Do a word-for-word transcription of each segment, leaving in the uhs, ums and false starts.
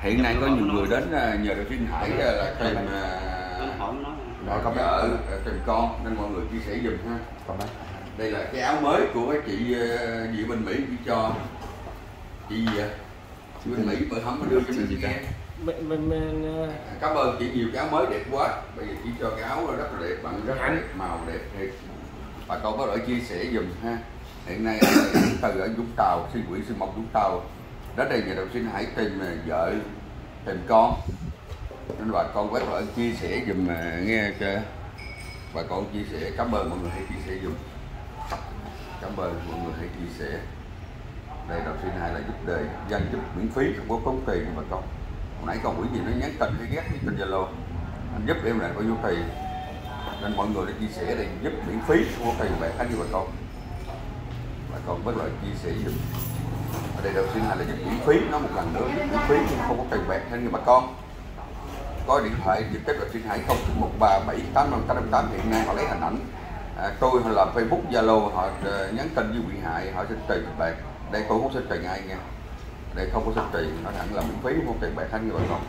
Hiện nay có nhiều người đến nhờ Đạo Sinh Hải là tìm vợ, tìm con, nên mọi người chia sẻ giùm ha. Đây là cái áo mới của chị chị bên Mỹ chỉ cho chị gì vậy? Chị bên Mỹ bữa hấm có đưa cho mình nghe. Mình, mình, mình... Cảm ơn chị nhiều, cái áo mới đẹp quá. Bây giờ chị cho cái áo rất là đẹp, bằng rất là đẹp, màu đẹp thiệt. Bà con có thể chia sẻ giùm ha. Hiện nay từ ở Vũng Tàu, Sư Quỷ Sư Mộc Vũng Tàu đến đây nhà Đạo Sinh Hải tìm vợ, tìm con, nên bà con có thể chia sẻ giùm nghe cho bà con chia sẻ. Cảm ơn mọi người hãy chia sẻ giùm. Cảm ơn mọi người hãy chia sẻ. Đây Đạo Sinh Hải là giúp đời dân, giúp miễn phí, không có tốn tiền bà con. Hồi nãy con quỷ gì nó nhắn tin hay ghét với tin Zalo, anh giúp em lại bao nhiêu tiền, nên mọi người để chia sẻ để giúp miễn phí, không có tiền bạc hết với bà con. Bà con với lại chia sẻ giùm. Ở đây Đạo Sinh Hải là giúp miễn phí, nó một lần nữa giúp miễn phí nhưng không có tiền bạc nên như bà con. Có điện thoại trực tiếp Đạo Sinh Hải không chín một ba bảy tám năm tám năm tám, hiện nay họ lấy hình ảnh à, tôi hay là Facebook, Zalo, họ uh, nhắn tin với bị hại, họ xin tiền bạc. Đây tôi không xin tiền ai nha, đây không có xin tiền, nó thẳng là miễn phí, không có tiền bạc hết như bà con.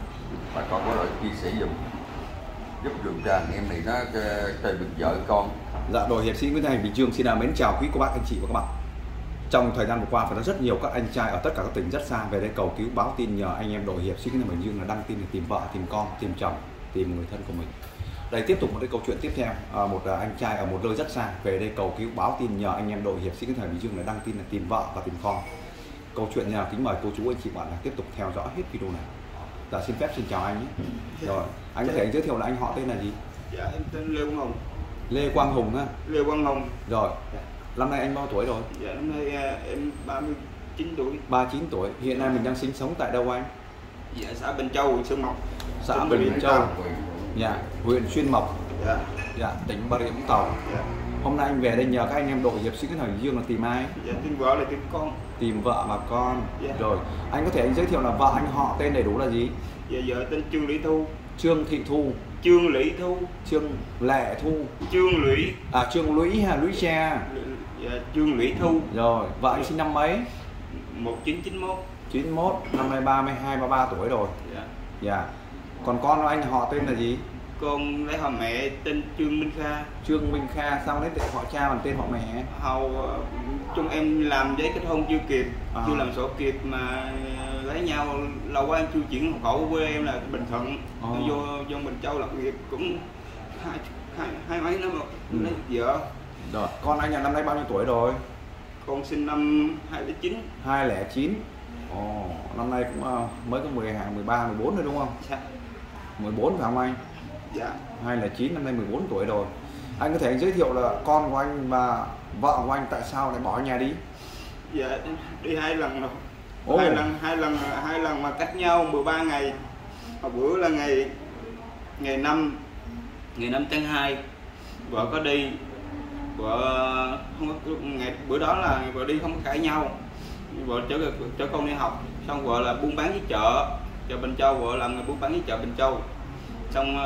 Bà con có thể chia sẻ giùm, giúp điều tra anh em này nó tìm được vợ con. Dạ, đội hiệp sĩ Nguyễn Thanh Bình Dương xin mến chào quý cô bác, anh chị và các bạn. Trong thời gian vừa qua phải nói rất nhiều các anh trai ở tất cả các tỉnh rất xa về đây cầu cứu báo tin nhờ anh em đội hiệp sĩ Nguyễn Thanh Bình Dương là đăng tin để tìm vợ, tìm con, tìm chồng, tìm người thân của mình. Đây tiếp tục một cái câu chuyện tiếp theo, một anh trai ở một nơi rất xa về đây cầu cứu báo tin nhờ anh em đội hiệp sĩ Nguyễn Thanh Bình Dương là đăng tin là tìm vợ và tìm con. Câu chuyện nhà kính mời cô chú anh chị bạn là tiếp tục theo dõi hết video này. Dạ, xin phép xin chào anh nhé. Rồi, anh có thể anh giới thiệu là anh họ tên là gì? Dạ, em tên Lê Quang Hùng. Lê Quang Hùng ha. Lê Quang Hùng. Rồi. Năm nay anh bao tuổi rồi? Dạ, năm nay em ba mươi chín tuổi. ba mươi chín tuổi. Hiện nay mình đang sinh sống tại đâu anh? Dạ, xã Bình Châu, huyện Xuyên Mộc. Xã Bình, Bình Châu. Dạ, huyện Xuyên Mộc. Dạ. Dạ, tỉnh Bà Rịa Vũng Tàu. Dạ. Hôm nay anh về đây nhờ các anh em đội hiệp sĩ Nguyễn Thanh Bình Dương là tìm ai? Dạ, tìm vợ là tìm con. Tìm vợ và con. Dạ. Rồi, anh có thể anh giới thiệu là vợ anh họ tên đầy đủ là gì? Dạ, vợ tên Trương Lỷ Thu. Trương Thị Thu. Trương Lỷ Thu. Trương Lệ Thu. Trương Lũy. À, Trương Lũy ha, Lũy Cha. Dạ, Trương Lỷ Thu. Rồi, vợ anh sinh năm mấy? một chín chín mốt. chín mốt, năm nay ba mươi hai, ba mươi ba tuổi rồi. Dạ. Dạ. Còn con anh họ tên là gì? Con lấy họ mẹ tên Trương Minh Kha. Trương Minh Kha, sao lấy họ cha bằng tên họ mẹ? Hầu chung em làm giấy kết hôn chưa kịp, à. chưa làm sổ kịp mà lấy nhau lâu quá, em chưa chuyển hộ khẩu, quê em là Bình Thuận, à. vô vô Bình Châu lập nghiệp cũng hai hai, hai mấy năm rồi, ừ. lấy vợ. Rồi, con anh là năm nay bao nhiêu tuổi rồi? Con sinh năm hai không không chín. hai không không chín. Ồ, năm nay cũng uh, mới có mười hai, mười ba, mười bốn rồi đúng không? Dạ. mười bốn phải không anh? Dạ. hai không không chín, năm nay mười bốn tuổi rồi. Anh có thể anh giới thiệu là con của anh và vợ của anh tại sao lại bỏ nhà đi? Dạ, đi hai lần rồi. Oh. Hai lần, hai lần, hai lần mà cách nhau mười ba ngày. Hồi bữa là ngày ngày năm, ngày năm tháng hai, vợ có đi, vợ không có, ngày bữa đó là vợ đi không có cãi nhau, vợ chở chở con đi học, xong vợ là buôn bán với chợ, chợ Bình Châu, vợ làm người buôn bán với chợ Bình Châu, xong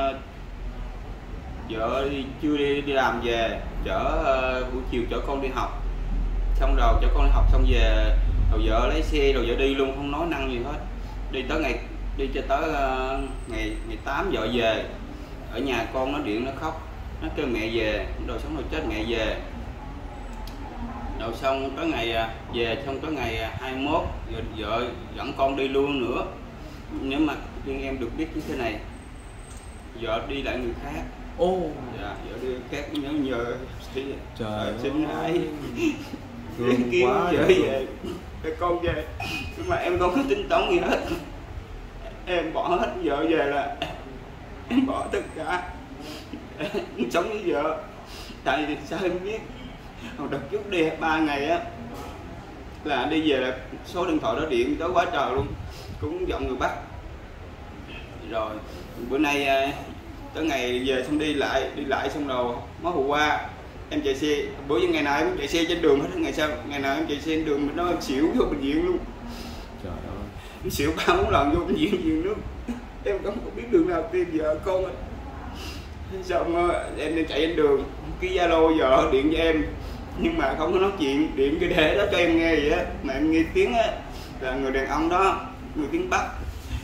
vợ đi, chưa đi đi làm về, chở uh, buổi chiều chở con đi học, xong rồi chở con đi học xong về, rồi vợ lấy xe rồi vợ đi luôn, không nói năng gì hết, đi tới ngày đi cho tới uh, ngày ngày tám vợ về, ở nhà con nó điện nó khóc, nó kêu mẹ về, rồi xong rồi chết mẹ về, rồi xong tới ngày về xong tới ngày hai mươi mốt vợ dẫn con đi luôn nữa, nếu mà riêng em được biết như thế này, vợ đi lại người khác. Ô, oh. Dạ, vợ đi khác nhớ nhờ xin trời xin ai thương kêu quá vợ về để con về, nhưng mà em không có tính toán gì hết, em bỏ hết, vợ về là em bỏ tất cả, em sống với vợ. Tại vì sao em biết, hồi đợt trước đi ba ngày á là đi về là số điện thoại đó điện tới quá trời luôn, cũng giọng người Bắc. Rồi bữa nay tới ngày về xong đi lại đi lại xong rồi mới hôm qua em chạy xe, bữa giờ ngày nào em chạy xe trên đường hết, ngày sau ngày nào em chạy xe trên đường mình nói em xỉu vô bệnh viện luôn. Trời ơi, em xỉu ba bốn lần vô bệnh viện viện nước, em không có biết đường nào tìm vợ con ấy. Xong em đi chạy trên đường, cái Zalo vợ điện cho em nhưng mà không có nói chuyện, điện cái đề đó cho em nghe vậy á, mà em nghe tiếng á là người đàn ông đó, người tiếng Bắc,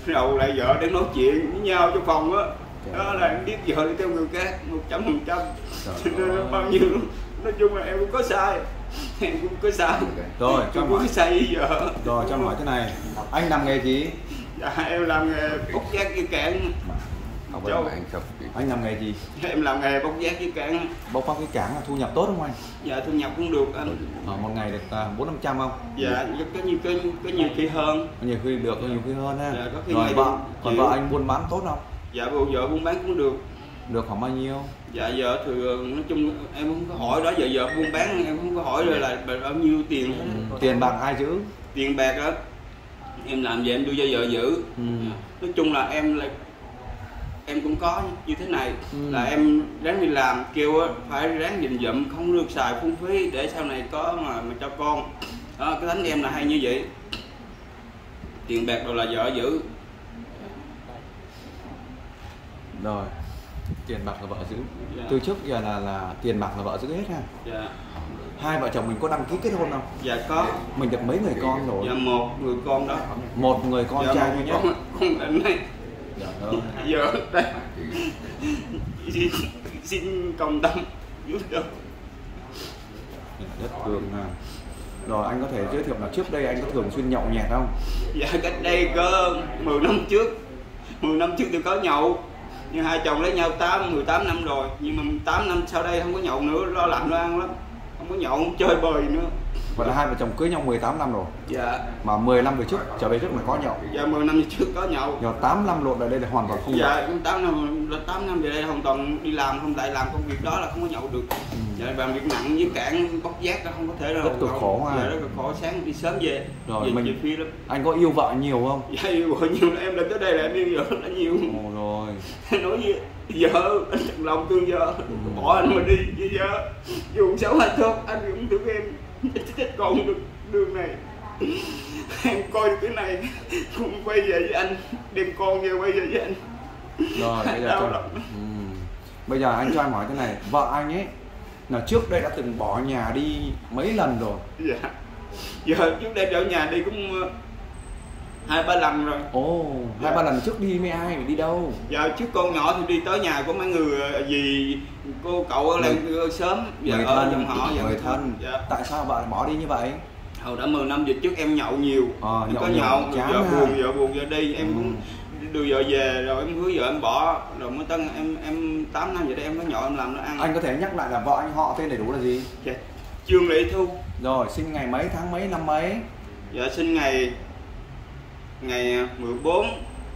đầu lại vợ để nói chuyện với nhau trong phòng á, đó là em biết vợ đi theo người khác một trăm phần trăm, nên bao nhiêu nói chung là em cũng có sai, em cũng có sai Rồi cho em hỏi cũng sai với vợ. rồi cho hỏi thế này, anh làm nghề gì? Dạ em làm nghề bốc vác với cảng. Không phải bạn sụp Anh làm nghề gì? Em làm nghề bốc vác với cảng. Bốc vác cái cảng là thu nhập tốt không anh? Dạ thu nhập cũng được anh. Ờ, một ngày được bốn năm trăm không? Dạ có nhiều có, có nhiều khi hơn. Nhiều khi được, có nhiều khi hơn ha. Dạ, có khi Rồi ngày vợ, được còn chịu. vợ anh buôn bán tốt không? Dạ vợ vợ buôn bán cũng được. Được khoảng bao nhiêu? Dạ vợ thì nói chung em không có hỏi đó, giờ vợ buôn bán em không có hỏi rồi là bao nhiêu tiền hết. Ừ. Tiền bạc ai giữ? Tiền bạc đó em làm về em đưa cho vợ giữ. Ừ. Nói chung là em là em cũng có như thế này, Ừ. là em ráng đi làm kêu á, phải ráng dình dụm không được xài phung phí để sau này có mà, mà cho con đó, cái tánh em là hay như vậy. Tiền bạc rồi là vợ giữ. Rồi tiền bạc là vợ giữ. Dạ. Từ trước giờ là là tiền bạc là vợ giữ hết ha. Dạ. Hai vợ chồng mình có đăng ký kết hôn không? Dạ có. Mình được mấy người con rồi? Dạ một người con đó. Một người con Dạ, trai một duy nhất. con, con định này. Dạ, đúng. Giờ đây xin, xin công tâm giúp đỡ. Rất thương ha. Rồi anh có thể giới thiệu là trước đây anh có thường xuyên nhậu nhẹt không? Dạ cách đây có mười năm trước, mười năm trước tôi có nhậu, nhưng hai chồng lấy nhau tám, mười tám năm rồi, nhưng mà tám năm sau đây không có nhậu nữa, lo làm lo ăn lắm, không có nhậu, không chơi bời nữa. Vậy là hai vợ chồng cưới nhau mười tám năm rồi. Dạ. Mà mười năm về trước trở về trước là có nhậu. Dạ mười năm trước có nhậu. Rồi tám năm lộn lại đây là hoàn toàn không nhậu. Dạ tám năm, tám năm về đây hoàn toàn đi làm, không tại làm công việc đó là không có nhậu được. Ừ. Dạ làm việc nặng với cảng bóc vác đó không có thể đâu. Rất cực khổ ha. Dạ rất cực khổ, sáng đi sớm về. Rồi, về, mình- về phía lắm. Anh có yêu vợ nhiều không? Dạ yêu vợ nhiều lắm, em lên tới đây là em yêu vợ rất là nhiều. Ồ rồi. Nói với vợ anh thật lòng thương vợ, bỏ anh mà đi với vợ, dù xấu hay tốt anh cũng thương em, chết còn được đường này. Em coi được cái này cũng quay về với anh, đem con về quay về với anh. Rồi bây giờ Đau cho... lòng. ừ. Bây giờ anh cho em hỏi thế này, vợ anh ấy là trước đây đã từng bỏ nhà đi mấy lần rồi? Dạ. Giờ trước đây trở nhà đi cũng uh, hai ba lần rồi. Ồ, Dạ. hai ba lần trước đi với ai, đi đâu? Giờ trước con nhỏ thì đi tới nhà của mấy người uh, dì cô cậu ở lên sớm. Dạ, Người ở thân, dòng họ, dạ, người thân. Dạ. Tại sao vợ lại bỏ đi như vậy? Hồi đã mười năm về trước em nhậu nhiều, Ờ, em nhậu có nhiều, nhậu, chán vợ ha. buồn, vợ buồn vợ đi, em Ừ. cũng đưa vợ về rồi em hứa vợ em bỏ, rồi mới tân em em tám năm vậy đây em có nhậu em làm nó ăn. Anh có thể nhắc lại là vợ anh họ tên đầy đủ là gì? Dạ. Trương Lệ Thu. Rồi, sinh ngày mấy, tháng mấy, năm mấy? Dạ sinh ngày ngày mười bốn.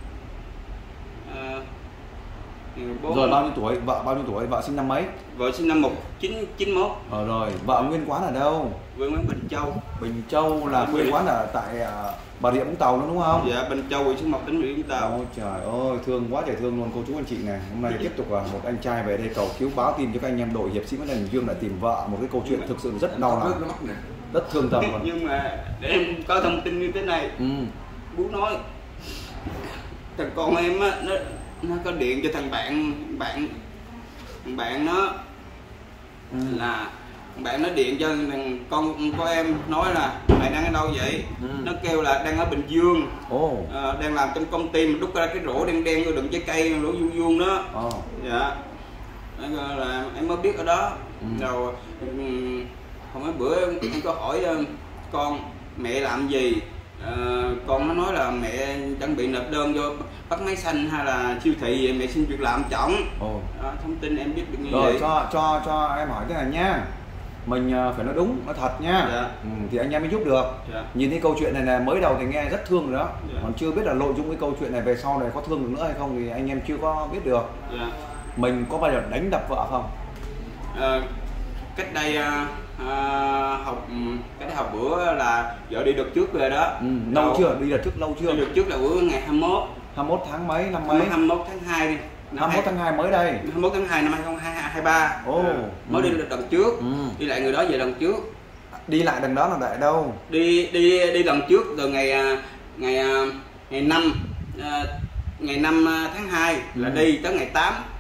À, ngày mười bốn. Rồi bao nhiêu tuổi, vợ bao nhiêu tuổi, vợ sinh năm mấy? Vợ sinh năm một chín chín mốt. Ờ rồi, vợ nguyên quán ở đâu? Quê quán Bình Châu. Bình Châu là quê quán ở tại à, Bà Rịa Vũng Tàu nữa đúng không? Dạ Bình Châu huyện Xuyên Mộc tỉnh Bà Rịa Vũng Tàu. Ôi trời ơi, thương quá trời thương luôn cô chú anh chị này. Hôm nay tiếp tục là một anh trai về đây cầu cứu báo tin cho các anh em đội hiệp sĩ Nguyễn Đình Dương lại tìm vợ, một cái câu chuyện thực sự rất đau lòng, rất thương tâm luôn. Nhưng mà để em có thông tin như thế này, Ừ. bố nói thằng con em á, nó nó có điện cho thằng bạn bạn thằng bạn nó Ừ. là thằng bạn nó điện cho thằng con của em nói là mày đang ở đâu vậy? Ừ. Nó kêu là đang ở Bình Dương. Ồ. Ờ, đang làm trong công ty mà đút ra cái rổ đen đen vô đựng trái cây rổ vuông vuông đó. Ồ. Dạ. Nó kêu là em mới biết ở đó. Ừ. Rồi ừm, hôm mấy bữa em có hỏi ờ, con mẹ làm gì. Ờ, con nó nói là mẹ chuẩn bị nộp đơn vô bắt máy xanh hay là siêu thị vậy, mẹ xin việc làm chọn. Ồ. Đó, thông tin em biết được như Rồi vậy. cho cho cho em hỏi thế này nhá. Mình à, phải nói đúng, nói thật nhá. Dạ. Ừ, thì anh em mới giúp được. Dạ. Nhìn thấy câu chuyện này là mới đầu thì nghe rất thương rồi đó. Dạ. Còn chưa biết là nội dung cái câu chuyện này về sau này có thương được nữa hay không thì anh em chưa có biết được. Dạ. Mình có bao giờ đánh đập vợ không? Ờ, cách đây à, à, học cách đây học bữa là vợ đi đợt trước về đó. Ừ, lâu Rồi, chưa? Đi đợt trước lâu chưa? đi đợt trước là bữa ngày hai mươi mốt hai mươi mốt tháng mấy năm mấy? hai mươi mốt tháng hai đi. hai mươi mốt tháng hai mới đây. hai mươi mốt tháng hai năm hai không hai ba. Ồ. Mới Ừ. đi lần trước. Ừ. Đi lại người đó về lần trước. Đi lại đằng đó là tại đâu? Đi đi đi lần trước từ ngày à, ngày à, ngày năm à, ngày năm tháng hai là Ừ. đi tới ngày tám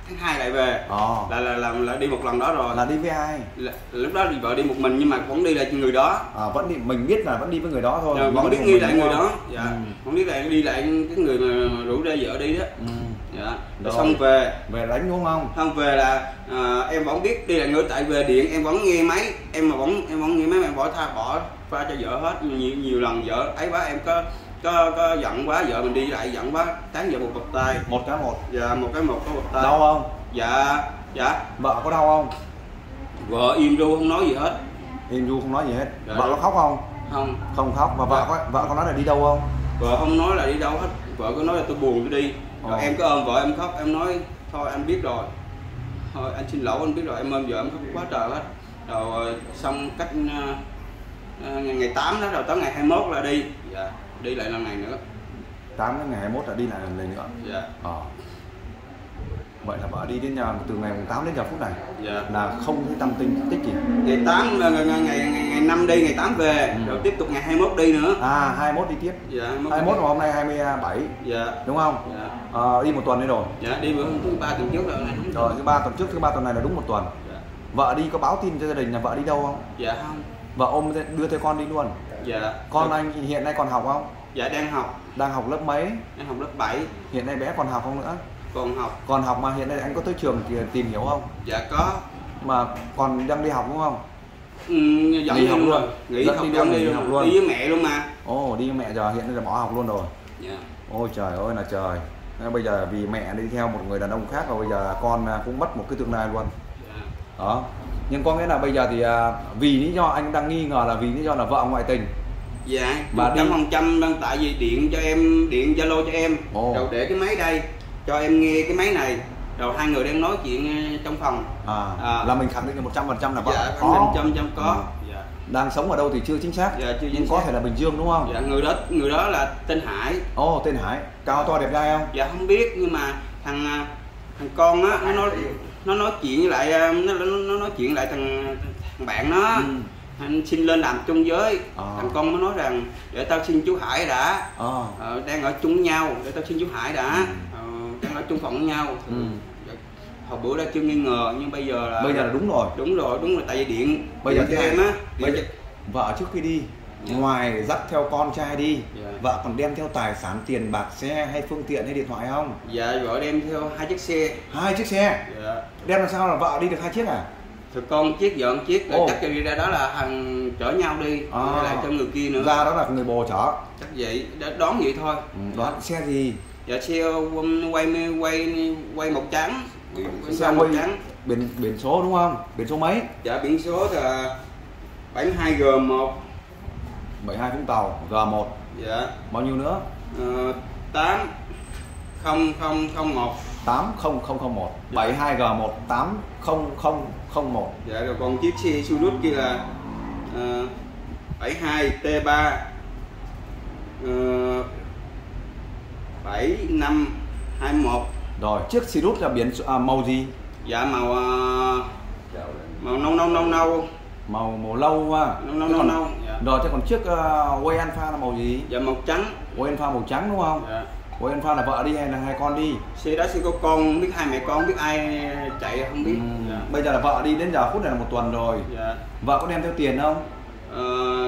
tháng hai lại về. Ờ. là, là là là đi một lần đó rồi. Là đi với ai? Là, lúc đó thì vợ đi một mình nhưng mà vẫn đi lại người đó. À, vẫn đi, mình biết là vẫn đi với người đó thôi. Dạ, vẫn biết đi lại người đó. Dạ. Ừ. Vẫn biết lại đi lại cái người mà rủ rê vợ đi đó. Ừ. Dạ. Rồi. Xong về Về đánh đúng không? không về là à, em vẫn biết đi lại người, tại về điện em vẫn nghe máy, em mà vẫn em vẫn nghe máy, em bỏ tha bỏ qua cho vợ hết. Nhiều nhiều lần vợ ấy quá, em có có có giận quá, vợ mình đi lại giận quá tán vợ một bật tay. Một cái một. Dạ, một cái một có bật tay. Đau không? Dạ. Dạ. Vợ có đau không? Vợ im ru không nói gì hết. Im ru không nói gì hết. Dạ. Vợ có khóc không? Không. Không khóc. Và vợ Dạ. có vợ có nói là đi đâu không? Vợ không nói là đi đâu hết, vợ có nói là tôi buồn tôi đi. Rồi Ồ. em có ôm vợ em khóc, em nói thôi anh biết rồi, thôi anh xin lỗi anh biết rồi, em ôm vợ em khóc quá trời hết. Rồi xong cách uh, ngày tám đó, rồi tới ngày hai mươi mốt là đi. Dạ, đi lại lần này nữa. tám đến ngày hai mươi mốt là đi lại lần này nữa. Dạ. Ờ. Vậy là vợ đi đến nhà từ ngày tám đến giờ phút này Dạ. là không thấy tâm tinh tích gì. Ngày tám ngày ngày ngày, ngày năm đi, ngày tám về, Ừ. rồi tiếp tục ngày hai mươi mốt đi nữa. À, hai mươi mốt đi tiếp. Dạ. hai mươi mốt mà hôm nay hai mươi bảy Dạ. đúng không? Dạ. Ờ, đi một tuần đi rồi. Dạ, đi bữa thứ ba tuần trước rồi này. Rồi thứ ba tuần trước, thứ ba tuần này là đúng một tuần. Dạ. Vợ đi có báo tin cho gia đình là vợ đi đâu không? Dạ không. Vợ ôm đưa theo con đi luôn. Dạ. Con anh hiện nay còn học không? Dạ đang học, Đang học lớp mấy? đang học lớp bảy, Hiện nay bé còn học không nữa? còn học. Còn học mà hiện nay anh có tới trường thì tìm hiểu không? Dạ có. Mà còn đang đi học đúng không? Ừ, dẫn Nghỉ đi học luôn luôn. rồi. Nghỉ Dẫn học đi dẫn luôn, đi nghỉ luôn, học luôn. đi với mẹ luôn mà. Ồ, đi với mẹ giờ hiện nay là bỏ học luôn rồi. Dạ. Ôi trời ơi là trời. Nên bây giờ vì mẹ đi theo một người đàn ông khác và bây giờ con cũng mất một cái tương lai luôn. Dạ. Đó. Nhưng có nghĩa là bây giờ thì à, vì lý do anh đang nghi ngờ là vì lý do là vợ ngoại tình. Dạ. Và Cảm đi- ơn Trâm đang tại vì điện cho em, điện Zalo cho em. Ồ. Rồi để cái máy đây cho em nghe cái máy này. Rồi hai người đang nói chuyện ờ, trong phòng. À, À. là mình khẳng định là một trăm phần trăm là vợ Dạ, có. Trâm Trâm có. Ừ. Dạ. Đang sống ở đâu thì chưa chính xác. Dạ, chưa Nhưng chính có xác. thể là Bình Dương đúng không? Dạ, người đó người đó là tên Hải. Ồ, tên Hải. Cao to đẹp trai không? Dạ không biết, nhưng mà thằng à, thằng con á nó nói nó nói chuyện với lại à, nó nó, nó nói chuyện lại thằng thằng bạn nó. Ừ. Anh xin lên làm chung với. À. Thằng con mới nói rằng để tao xin chú Hải đã. Ờ. Ờ, đang ở chung với nhau, để tao xin chú Hải đã. Ừ. Ờ, đang ở chung phòng với nhau. Ừ. Dạ, hồi bữa đã chưa nghi ngờ nhưng bây giờ là Bây giờ là đúng rồi. đúng rồi, đúng rồi, tại vì điện Bây giờ điện thế cho này, em á. bây Điện giờ vợ trước khi đi, Dạ. ngoài dắt theo con trai đi, Dạ. vợ còn đem theo tài sản tiền bạc, xe hay phương tiện hay điện thoại không? Dạ, vợ đem theo hai chiếc xe. Hai chiếc xe. Dạ. Đem làm sao là vợ đi được hai chiếc à? Thì con chiếc vợ một chiếc, rồi Ồ. chắc cho đi ra đó là thằng chở nhau đi, À. hay là cho người kia nữa. Ra đó là người bồ chở. Chắc vậy, đã đón vậy thôi. Ừ, đoán xe gì? Dạ xe um, quay quay quay màu trắng, Xe quay màu quay trắng. biển biển số đúng không? Biển số mấy? Dạ biển số là bảy mươi hai G một. bảy hai Vũng Tàu G một. Dạ Bao nhiêu nữa? uh, tám không không không một. tám không không không một. bảy hai G một tám không không không một. Dạ rồi còn chiếc xe Isuzu kia là uh, bảy hai T ba uh, bảy năm hai một. Rồi, chiếc Sirius là biển số- à, màu gì? Dạ màu uh, màu nâu nâu nâu nâu Màu màu lâu ha. nâu nâu Thế nâu còn- nâu. Dạ. Rồi thế còn chiếc uh, Way Alpha là màu gì? Dạ màu trắng. Way Alpha màu trắng đúng không? Dạ. Way Alpha là vợ đi hay là hai con đi? Xe đó xe có con, không biết hai mẹ con, không biết ai chạy không biết. Ừm, Dạ. Bây giờ là vợ đi đến giờ phút này là một tuần rồi. Dạ. Vợ có đem theo tiền không? Ờ,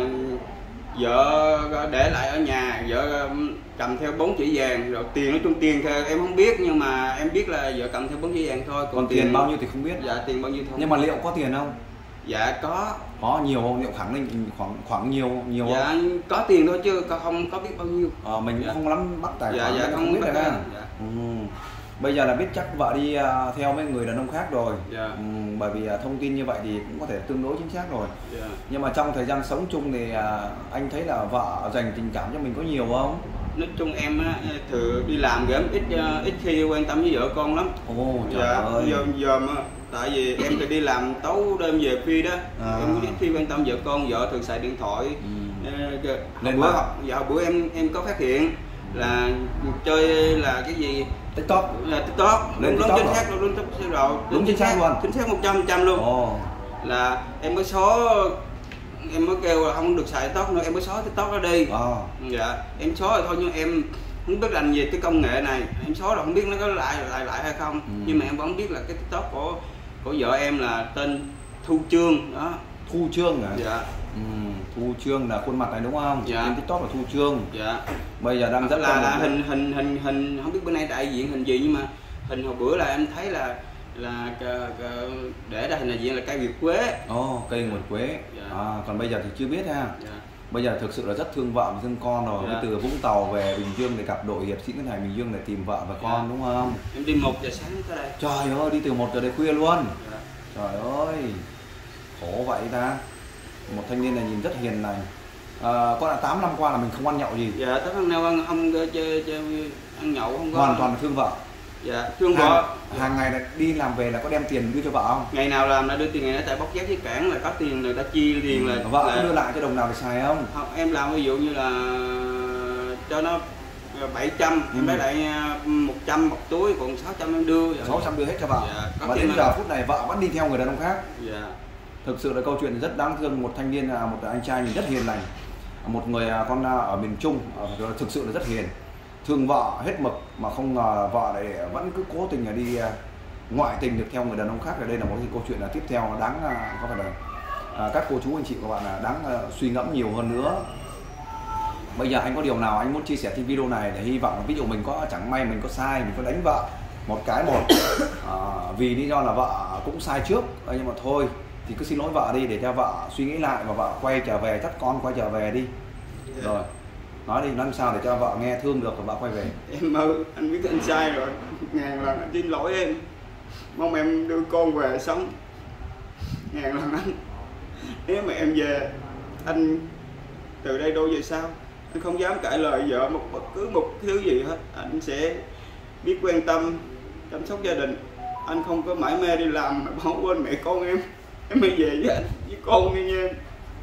vợ để lại ở nhà, vợ cầm theo bốn chỉ vàng, rồi tiền nói chung tiền thì em không biết, nhưng mà em biết là vợ cầm theo bốn chỉ vàng thôi. Còn tiền bao nhiêu thì không biết. Dạ tiền bao nhiêu thôi. Nhưng mà liệu có tiền không? Dạ có. Có nhiều không? Liệu khẳng định khoảng khoảng nhiều nhiều Dạ không? có tiền thôi chứ không có biết bao nhiêu. Ờ, mình cũng Dạ. không lắm bắt tài Dạ khoản dạ nên không biết biết được đó. ha. Dạ. Ừ. Bây giờ là biết chắc vợ đi à, theo mấy người đàn ông khác rồi. Dạ. Ừ, bởi vì à, thông tin như vậy thì cũng có thể tương đối chính xác rồi. Dạ. Nhưng mà trong thời gian sống chung thì à, anh thấy là vợ dành tình cảm cho mình có nhiều không? Nói chung em á thường đi làm thì em ít ít khi quan tâm với vợ con lắm. Ồ trời Dạ, ơi. giờ giờ mà tại vì em thì đi làm tối đêm về khuya đó, À. em ít khi quan tâm vợ con, vợ thường xài điện thoại. Ừ. Ờ, Hồi Lên bữa, mạng. dạ, hồi bữa em em có phát hiện là chơi là cái gì TikTok. là TikTok, Lên đúng đúng TikTok chính rồi. xác, đúng đúng chính xác rồi, Đúng chính xác luôn. chính xác một trăm phần trăm luôn. Ồ. Là em mới xóa, em mới kêu là không được xài TikTok nữa, em mới xóa TikTok đó đi. Ờ. Dạ em xóa rồi thôi, nhưng em không biết làm về cái công nghệ này, em xóa rồi không biết nó có lại lại lại hay không. Ừ. Nhưng mà em vẫn biết là cái TikTok của của vợ em là tên Thu Trương đó. Thu Trương à? Dạ. Ừ, Thu Trương là khuôn mặt này đúng không? Dạ. Trên TikTok là Thu Trương. Dạ. Bây giờ đang rất là, là một... hình hình hình hình không biết bữa nay đại diện hình gì, nhưng mà hình hồi bữa là em thấy là là để ra hình đại diện là cây Việt quế. Ồ, oh, cây nguyệt quế. Dạ. À, còn bây giờ thì chưa biết ha. Dạ. Bây giờ thực sự là rất thương vợ và thương con rồi. Dạ. Từ Vũng Tàu về Bình Dương để gặp đội hiệp sĩ Ngân Hàng Bình Dương để tìm vợ và con. Dạ. Đúng không? Em đi một giờ sáng tới đây. Trời ơi, đi từ một giờ đến khuya luôn. Dạ. Trời ơi, khổ vậy ta. Một thanh niên này nhìn rất hiền lành. À, có là tám năm qua là mình không ăn nhậu gì. Dạ, tám năm nay ăn không chơi chơi ăn nhậu không có. Hoàn toàn là thương vợ. Dạ, thương hàng, vợ. Hàng ngày là đi làm về là có đem tiền đưa cho vợ không? Ngày nào làm là đưa tiền, ngày đó tại bóc giác với cảng là có tiền người ta chia tiền là vợ là... có đưa lại cho đồng nào để xài không? Không, em làm ví dụ như là cho nó bảy trăm, ừ. em lấy lại một trăm một túi, còn sáu trăm em đưa. sáu trăm đưa hết cho vợ. Dạ, và đến giờ là... phút này vợ vẫn đi theo người đàn ông khác. Dạ. Thực sự là câu chuyện rất đáng thương. Một thanh niên, một anh trai nhìn rất hiền lành, một người con ở miền Trung, thực sự là rất hiền, thương vợ hết mực, mà không ngờ vợ lại vẫn cứ cố tình là đi ngoại tình được theo người đàn ông khác. Ở đây là một cái câu chuyện là tiếp theo đáng có phải là à, các cô chú anh chị các bạn là đáng uh, suy ngẫm nhiều hơn nữa. Bây giờ anh có điều nào anh muốn chia sẻ trên video này để hy vọng ví dụ mình có chẳng may mình có sai, mình có đánh vợ một cái một à, vì lý do là vợ cũng sai trước, nhưng mà thôi thì cứ xin lỗi vợ đi để cho vợ suy nghĩ lại và vợ quay trở về, dắt con quay trở về đi. Rồi nói đi, nói làm sao để cho vợ nghe thương được và vợ quay về. Em ơi, anh biết anh sai rồi, ngàn lần anh xin lỗi em, mong em đưa con về sống. Ngàn lần anh, nếu mà em về anh từ đây đôi về sau anh không dám cãi lời vợ một bất cứ một thứ gì hết. Anh sẽ biết quan tâm chăm sóc gia đình, anh không có mải mê đi làm mà bỏ quên mẹ con em. Em mới về với anh với con đi nha em.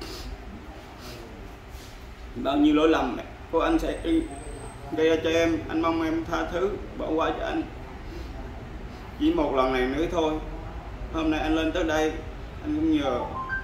Bao nhiêu lỗi lầm của anh sẽ gây ra cho em, anh mong em tha thứ bỏ qua cho anh. Chỉ một lần này nữa thôi. Hôm nay anh lên tới đây anh cũng nhờ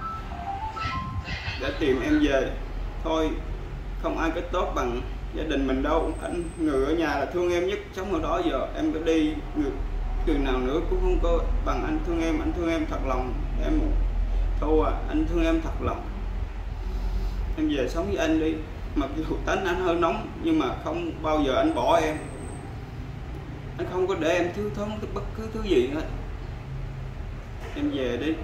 để tìm em về thôi. Không ai kết tốt bằng gia đình mình đâu. Anh người ở nhà là thương em nhất, sống ở đó giờ em có đi người, người nào nữa cũng không có bằng anh thương em. Anh thương em thật lòng em. Thôi à, anh thương em thật lòng. Em về sống với anh đi. Mặc dù tính anh hơi nóng nhưng mà không bao giờ anh bỏ em. Anh không có để em thiếu thốn bất cứ thứ gì hết. Em về đi.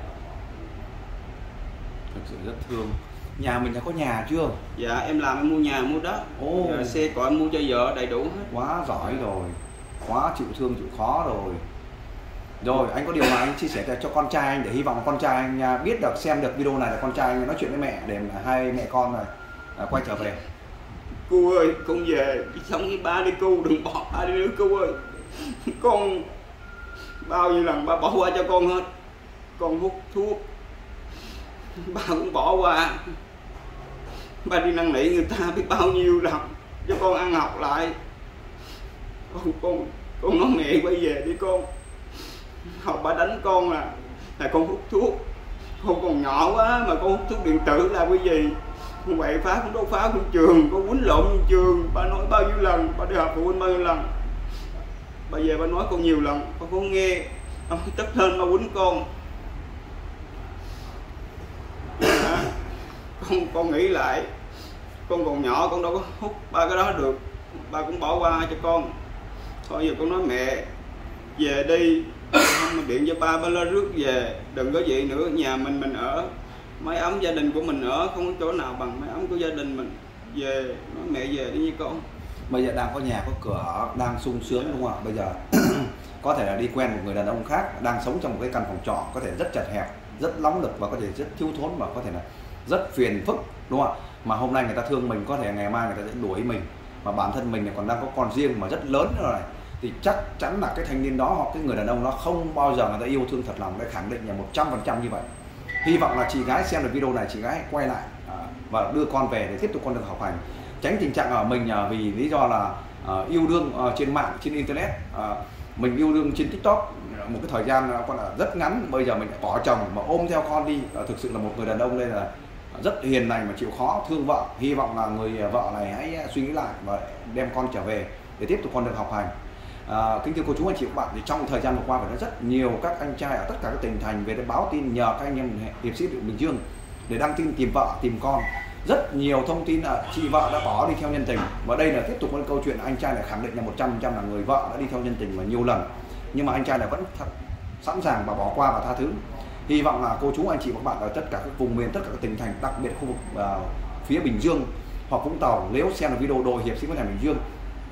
Thực sự rất thương. Nhà mình đã có nhà chưa? Dạ em làm em mua nhà mua đất. Ồ. Dạ, xe cộ em mua cho vợ đầy đủ hết. Quá giỏi rồi, quá chịu thương chịu khó rồi. Rồi anh có điều mà anh chia sẻ cho con trai anh để hy vọng con trai anh biết được, xem được video này là con trai anh nói chuyện với mẹ để hai mẹ con này à, quay trở về. Cô ơi, con về đi sống với ba đi cô, đừng bỏ ba đi nữa cô ơi. Con bao nhiêu lần ba bỏ qua cho con hết. Con hút thuốc ba cũng bỏ qua. Ba đi năn nỉ người ta biết bao nhiêu lần cho con ăn học lại. Con con con nói mẹ quay về đi con. Học ba đánh con là là con hút thuốc. Con còn nhỏ quá mà con hút thuốc điện tử là cái gì? Con quậy phá, con đốt phá trong trường, con quýnh lộn trong trường. Ba nói bao nhiêu lần, ba đi học phụ huynh bao nhiêu lần. Ba về ba nói con nhiều lần, con không nghe. Con tức lên ba quýnh con. À, con con nghĩ lại, con còn nhỏ con đâu có hút ba cái đó được. Ba cũng bỏ qua cho con. Thôi giờ con nói mẹ về đi, mình điện cho ba ba lên rước về, đừng có vậy nữa. Nhà mình mình ở mái ấm gia đình của mình ở, không có chỗ nào bằng mái ấm của gia đình mình. Về nói mẹ về đi với con. Bây giờ đang có nhà có cửa, đang sung sướng đúng không ạ? Bây giờ có thể là đi quen một người đàn ông khác, đang sống trong một cái căn phòng trọ, có thể rất chật hẹp, rất nóng lực và có thể rất thiếu thốn và có thể là rất phiền phức đúng không ạ? Mà hôm nay người ta thương mình, có thể ngày mai người ta sẽ đuổi mình, mà bản thân mình còn đang có con riêng mà rất lớn rồi này, thì chắc chắn là cái thanh niên đó hoặc cái người đàn ông đó không bao giờ người ta yêu thương thật lòng, để khẳng định là một trăm phần trăm như vậy. Hy vọng là chị gái xem được video này, chị gái quay lại à, và đưa con về để tiếp tục con đường học hành, tránh tình trạng ở mình à, vì lý do là à, yêu đương à, trên mạng, trên internet, à, mình yêu đương trên TikTok một cái thời gian con là rất ngắn, bây giờ mình lại bỏ chồng mà ôm theo con đi. À, thực sự là một người đàn ông đây là rất hiền lành mà chịu khó, thương vợ. Hy vọng là người vợ này hãy suy nghĩ lại và đem con trở về để tiếp tục con đường học hành. À, kính thưa cô chú anh chị các bạn, thì trong thời gian vừa qua phải nói rất nhiều các anh trai ở tất cả các tỉnh thành về để báo tin nhờ các anh em hiệp sĩ Bình Dương để đăng tin tìm vợ tìm con. Rất nhiều thông tin là chị vợ đã bỏ đi theo nhân tình, và đây là tiếp tục một câu chuyện anh trai này khẳng định là một trăm phần trăm là người vợ đã đi theo nhân tình và nhiều lần, nhưng mà anh trai này vẫn sẵn sàng và bỏ qua và tha thứ. Hy vọng là cô chú anh chị và các bạn ở tất cả các vùng miền, tất cả các tỉnh thành, đặc biệt khu vực uh, phía Bình Dương hoặc Vũng Tàu, nếu xem được video đội hiệp sĩ Nguyễn Thành Bình Dương,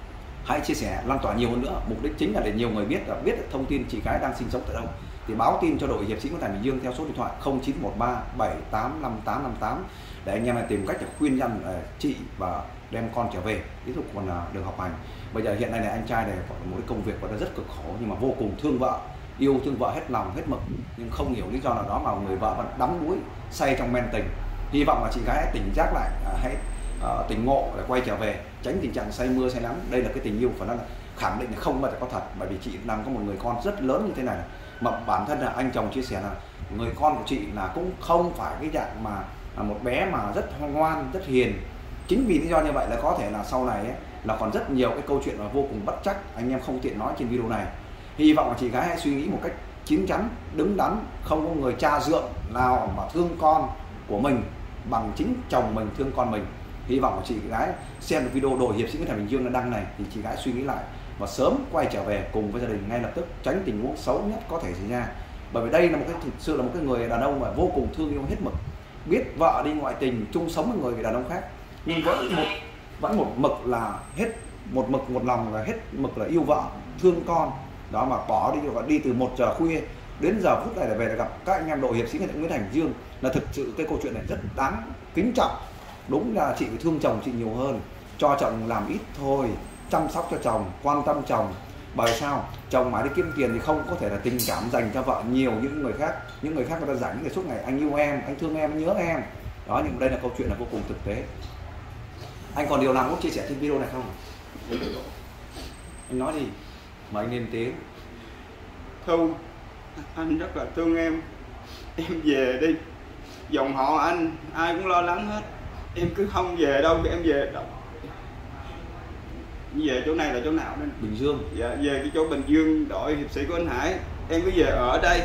hãy chia sẻ lan tỏa nhiều hơn nữa. Mục đích chính là để nhiều người biết và biết được thông tin chị gái đang sinh sống tại đâu, thì báo tin cho đội hiệp sĩ Nguyễn Thành Bình Dương theo số điện thoại không chín một ba bảy tám năm tám năm tám để anh em này tìm cách để khuyên răn uh, chị và đem con trở về tiếp tục còn uh, đường học hành. Bây giờ hiện nay này anh trai này có một cái công việc và đã rất cực khổ, nhưng mà vô cùng thương vợ, yêu thương vợ hết lòng hết mực, nhưng không hiểu lý do nào đó mà người vợ vẫn đắm đuối say trong men tình. Hy vọng là chị gái hãy tỉnh giác lại, uh, hãy uh, tỉnh ngộ để quay trở về, tránh tình trạng say mưa say nắng. Đây là cái tình yêu phải nói là khẳng định là không bao giờ có thật, bởi vì chị đang có một người con rất lớn như thế này, mà bản thân là anh chồng chia sẻ là người con của chị là cũng không phải cái dạng mà là một bé mà rất ngoan rất hiền. Chính vì lý do như vậy là có thể là sau này ấy, là còn rất nhiều cái câu chuyện mà vô cùng bất trắc, anh em không tiện nói trên video này. Hy vọng là chị gái hãy suy nghĩ một cách chín chắn, đứng đắn, không có người cha dượng nào mà thương con của mình bằng chính chồng mình thương con mình. Hy vọng là chị gái xem được video đội hiệp sĩ Nguyễn Thành Bình Dương đã đăng này thì chị gái suy nghĩ lại và sớm quay trở về cùng với gia đình ngay lập tức, tránh tình huống xấu nhất có thể xảy ra. Bởi vì đây là một cái thực sự là một cái người đàn ông mà vô cùng thương yêu hết mực, biết vợ đi ngoại tình chung sống với người đàn ông khác, nhưng vẫn một vẫn một mực là hết một mực một lòng là hết mực là yêu vợ thương con đó, mà bỏ đi và đi từ một giờ khuya đến giờ phút này để về để gặp các anh em đội hiệp sĩ Nguyễn Thành Bình Dương. Là thực sự cái câu chuyện này rất đáng kính trọng. Đúng là chị phải thương chồng chị nhiều hơn, cho chồng làm ít thôi, chăm sóc cho chồng, quan tâm chồng. Bởi sao? Chồng mãi đi kiếm tiền thì không có thể là tình cảm dành cho vợ nhiều những người khác. Những người khác người ta rảnh để suốt ngày anh yêu em, anh thương em, anh nhớ em. Đó, nhưng đây là câu chuyện là vô cùng thực tế. Anh còn điều nào muốn chia sẻ trên video này không? Anh nói đi, mà anh lên tiếng. Thu, anh rất là thương em. Em về đi. Dòng họ anh ai cũng lo lắng hết. Em cứ không về đâu, em về đâu. Về chỗ này là chỗ nào đây? Bình Dương. Dạ, về cái chỗ Bình Dương đội hiệp sĩ của anh Hải. Em cứ về ở đây.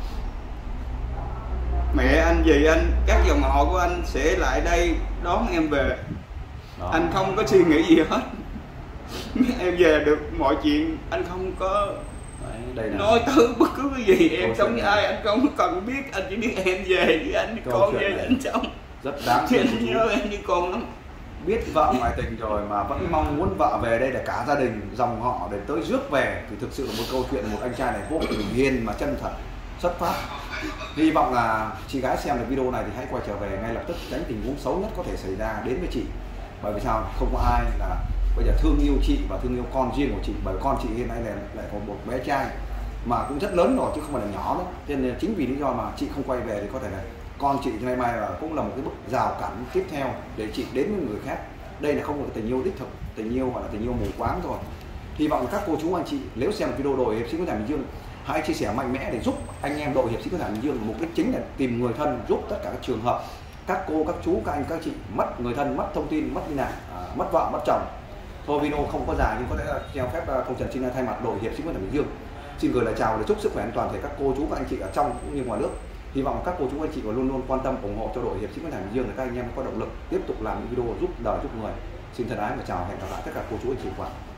Mẹ anh, dì anh, các dòng họ của anh sẽ lại đây đón em về. Đó. Anh không có suy nghĩ gì hết. Em về được mọi chuyện, anh không có Đấy, đây là... nói tới bất cứ cái gì. Em sống với ai anh không cần biết, anh chỉ biết em về với anh, con về anh sống. Rất đáng thương. Anh nhớ em như con lắm. Biết vợ ngoại tình rồi mà vẫn mong muốn vợ về đây để cả gia đình dòng họ để tới rước về, thì thực sự là một câu chuyện một anh trai này vô cùng hiền mà chân thật xuất phát. Hy vọng là chị gái xem được video này thì hãy quay trở về ngay lập tức, tránh tình huống xấu nhất có thể xảy ra đến với chị. Bởi vì sao? Không có ai là bây giờ thương yêu chị và thương yêu con riêng của chị, bởi con chị hiện nay là lại có một bé trai mà cũng rất lớn rồi chứ không phải là nhỏ nữa. Cho nên chính vì lý do mà chị không quay về thì có thể là con chị ngày mai là cũng là một cái bức rào cản tiếp theo để chị đến với người khác. Đây là không phải tình yêu đích thực, tình yêu gọi là tình yêu mù quáng rồi. Hy vọng các cô chú anh chị nếu xem video đội hiệp sĩ Nguyễn Thành Bình Dương hãy chia sẻ mạnh mẽ để giúp anh em đội hiệp sĩ Nguyễn Thành Bình Dương. Mục đích chính là tìm người thân, giúp tất cả các trường hợp các cô, các chú, các anh, các chị mất người thân, mất thông tin, mất đi nạn, à, mất vợ, mất chồng. Thôi video không có dài nhưng có thể là theo phép Phong Trần xin thay mặt đội hiệp sĩ Nguyễn Thành Bình Dương xin gửi lời chào để chúc sức khỏe an toàn thể các cô chú, các anh chị ở trong cũng như ngoài nước. Hy vọng các cô chú anh chị luôn luôn quan tâm ủng hộ cho đội hiệp sĩ Nguyễn Thành Bình Dương để các anh em có động lực tiếp tục làm những video giúp đời giúp người. Xin thân ái và chào, hẹn gặp lại tất cả cô chú anh chị và